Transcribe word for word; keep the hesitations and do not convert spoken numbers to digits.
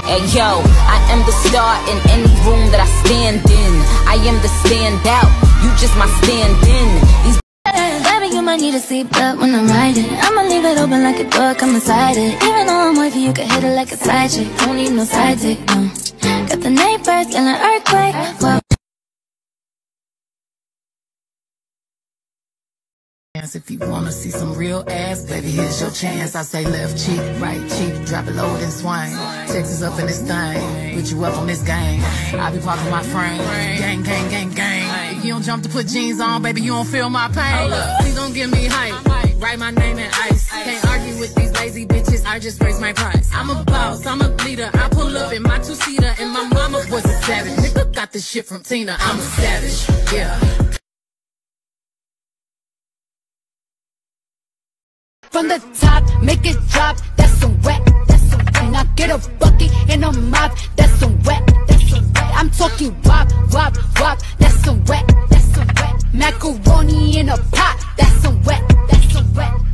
Hey yo, I am the star in any room that I stand in. I am the standout, you just my stand-in. These baby, you might need a seatbelt when I'm riding. I'ma leave it open like a door, come inside it. Even though I'm wavy, you can hit it like a side chick. Don't need no side dick, no. Got the neighbors in an earthquake. Whoa. If you wanna see some real ass, baby, here's your chance. I say left cheek, right cheek, drop it low and swing. Texas up in this thing, put you up on this game. I be parking my frame, gang, gang, gang, gang. If you don't jump to put jeans on, baby, you don't feel my pain. Please don't give me hype, write my name in ice. Can't argue with these lazy bitches, I just raise my price. I'm a boss, I'm a leader, I pull up in my two-seater, and my mama was a savage. Nigga got this shit from Tina, I'm a savage, yeah. From the top, make it drop, that's some wet, that's some wet. And I get a bucket and a mop, that's some wet, that's some wet. I'm talking wop, wop, wop, that's some wet, that's some wet. Macaroni in a pot, that's some wet, that's some wet.